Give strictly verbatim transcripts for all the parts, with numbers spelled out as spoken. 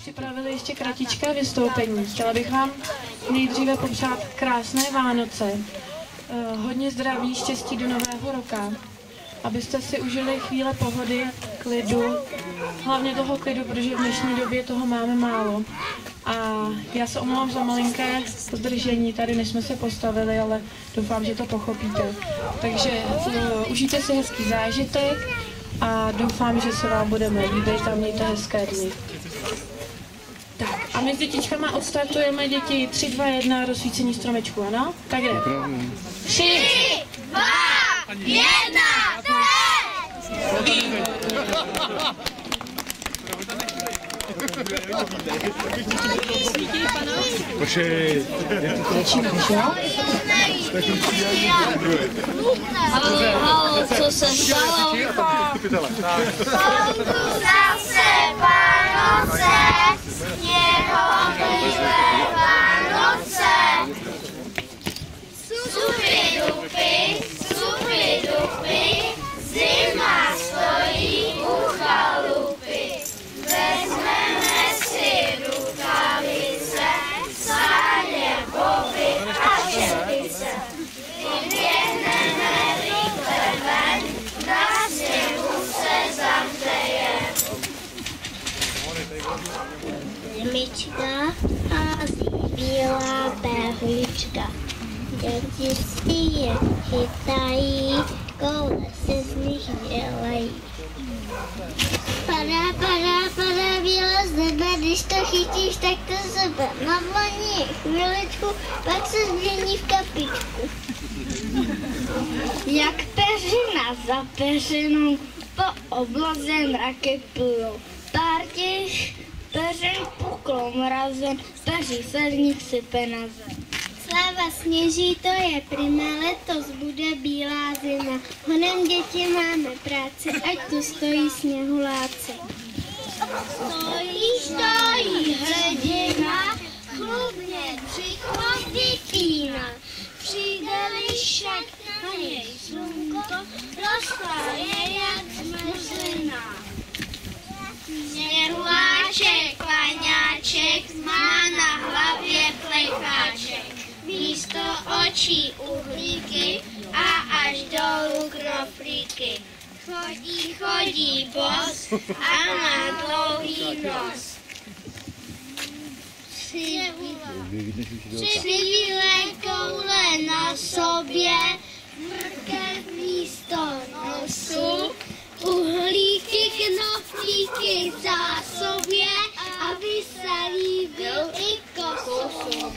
připravili ještě kratičké vystoupení. Chtěla bych vám nejdříve popřát krásné Vánoce, hodně zdraví, štěstí do nového roka, abyste si užili chvíle pohody, klidu, hlavně toho klidu, protože v dnešní době toho máme málo. A já se omlouvám za malinké zdržení tady, než jsme se postavili, ale doufám, že to pochopíte. Takže uh, užijte si hezký zážitek a doufám, že se vám budeme líbit a mějte hezké dny. Tak a my s dětičkama odstartujeme, děti, tři, dva, jedna, rozsvícení stromečku, ano? Tak jde. tři, dva, jedna, Počkej. Začínáš, jo? Halo, co se stalo? Jsou tu zase Vánoce, sněhovivé Vánoce. Supy dupy, supy dupy, zima stojí u chalupy. Vezmeme si rukavice, sáně, boby a šepice. Vyběhneme rychle ven, na sněhu se zahřeje. Zimička hází bílá perlička. Děti si je chytají, koule se z nich dělají. Padá, padá, padá bílé z nebe, když to chytíš, tak to sebe navoní chviličku, pak se změní v kapičku. Jak peřina za peřinou, po obloze mraky plujou. Pár těch peřin puklou mrazem, peří se z nich sype na zem. Sláva sněží, to je prima, letos bude bílá zima. Honem děti máme práci, ať tu stojí sněhuláci. Stojí, stojí hrdina, chlubně břicho vypíná. Přijde-li však na něj slunko, rozchláje jak zmrzlina. Sněhuláček, paňáček, má na hlavě plecháček. Místo očí uhlíky a až dolů knoflíky. Chodí, chodí bos a má dlouhý nos. Tři bílé koule na sobě, mrkev místo nosu, uhlíky, knoflíky v zásobě, aby se líbil i kosu.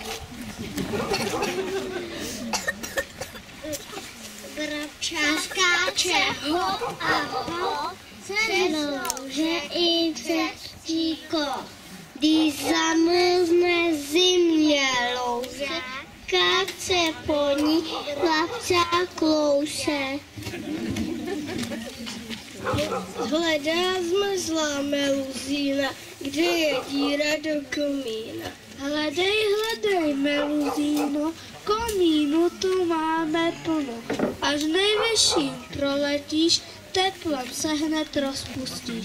Brabča skáče hop a hop, se louže i přes tíko. Když zamrzne zimně louže, káce po ní chlapca klouše. Hledá zmrzlá meluzína, kde je díra do komína. Hledej, hledej, meluzíno, komínu tu máme plno. Až nejvyšším proletíš, teplem se hned rozpustíš.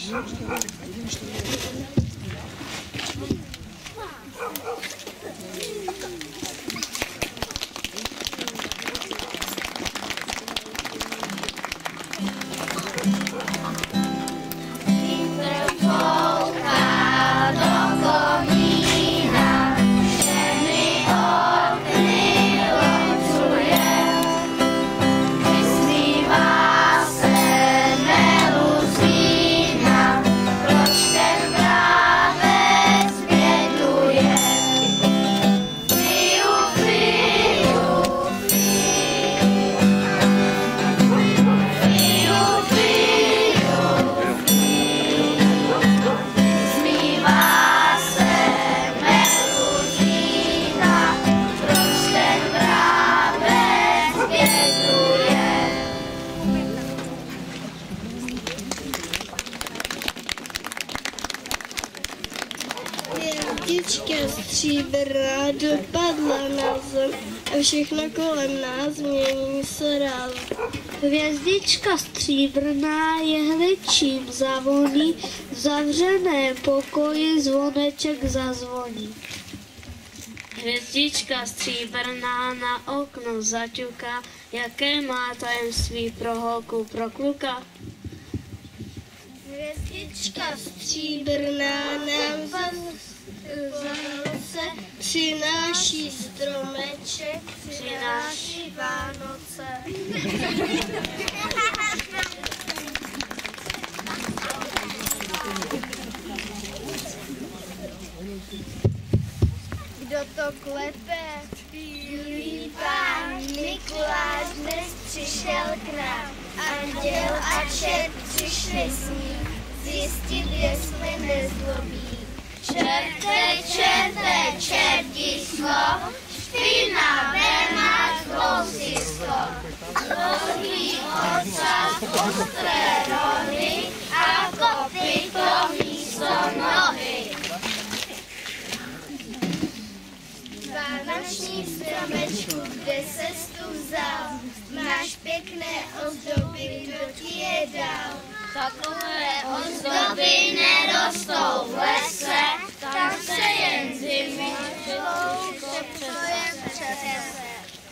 Proč ten Hvězdička stříbrná dopadla na zem a všechno kolem nás mění se rázem. Hvězdička stříbrná jehličím zavoní, v zavřeném pokoji zvoneček zazvoní. Hvězdička stříbrná na okno zaťuká, jaké má tajemství pro holku, pro kluka. Hvězdička stříbrná nám za Vánoce přináší stromeček, přináší Vánoce. Kdo to klepe? Bílý pán Mikuláš dnes přišel k nám. Anděl a čert přišli s ním zjistit, jestli nezlobí. Čerte, čerte, čertisko, špinavé máš hlousisko. Dlouhý ocas, ostré rohy a kopyto místo nohy. Vánoční stromečku, kde ses tu vzal? Máš pěkné ozdoby, kdo ti je dal? Takové ozdoby nerostou v lese, tam se jen zimou jen přese.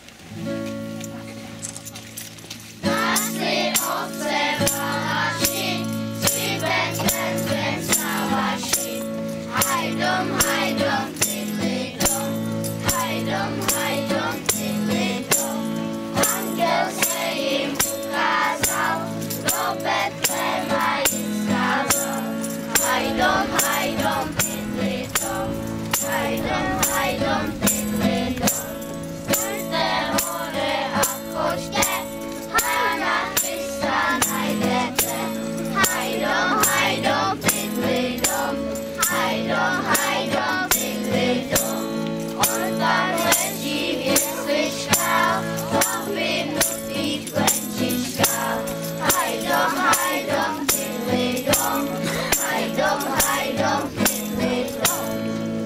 Asi ovce valaši, zvyben ten ten salaši. Hajdom, hajdom, tydli dom, hajdom, hajdom, tydli dom. Anděl se jim ukázal, do Betléma jim skázal. Hajdom, hajdom, tydli dom, hajdom, hajdom, tydli dom. Staňte hore a choďte, Hána Krista najdete. Hajdom, hajdom, tydli dom, hajdom, hajdom, tydli dom. On tam leží v jesličkách, povinutých klenčičkách. Hajdom, hajdom, tydli dom, hajdom, hajdom, tydli dom.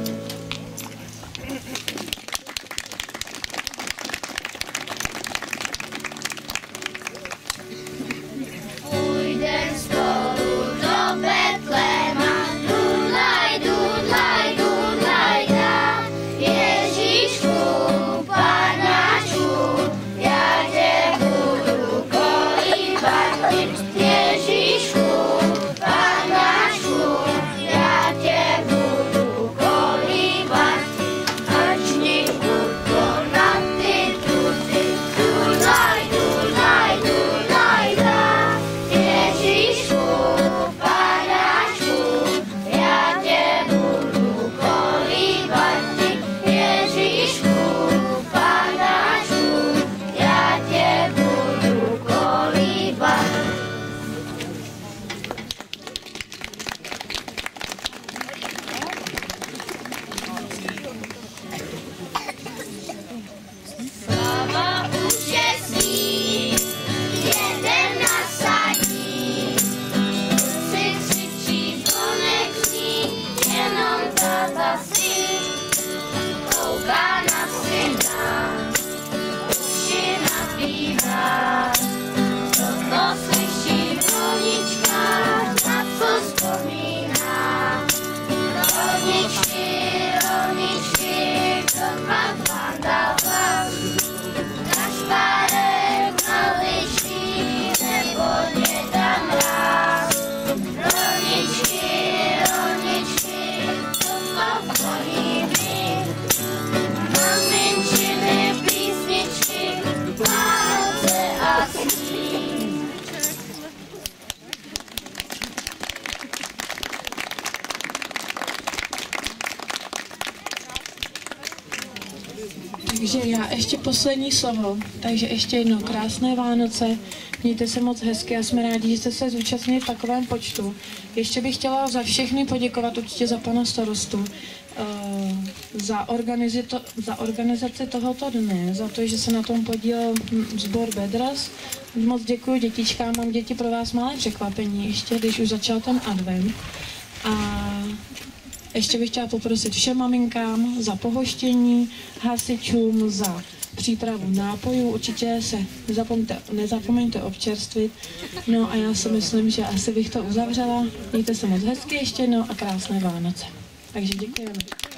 Půjdem spolu do Betléma, dudlaj, dudlaj, dudlaj dá. Ježíšku, Panáčku, já tě budu kolíbat. Ježíšku, Panáčku, já tě budu kolíbat. Ačni to na ty tuty, dudlaj, dudlaj, dudlaj dá. Ježíšku, Panáčku, já tě budu kolíbat. Ježíšku, Panáčku, já tě budu kolíbat. Slava účestí, jeden nasadí, si křičí zvonek zní, jenom táta syn, kouká na syna, uši nabývá, co to slyší v roničkách, na co vzpomíná. Roničky, roničky, kdo má vám dal hlas? Kašpárek na liší, nebo děda mráz. Roničky, roničky, kdo má políbí? Maminčiny písničky, Vánoce a sní. Takže já ještě poslední slovo, takže ještě jednou krásné Vánoce, mějte se moc hezky a jsme rádi, že jste se zúčastnili v takovém počtu. Ještě bych chtěla za všechny poděkovat, určitě za pana starostu, za, organizi to, za organizaci tohoto dne, za to, že se na tom podílel sbor Bedras. Moc děkuji dětičkám, mám děti pro vás malé překvapení, ještě když už začal ten advent. A Ještě bych chtěla poprosit všem maminkám za pohoštění, hasičům za přípravu nápojů. Určitě se nezapomeňte, nezapomeňte občerstvit. No a já si myslím, že asi bych to uzavřela. Mějte se moc hezky ještě jednou a krásné Vánoce. Takže děkujeme.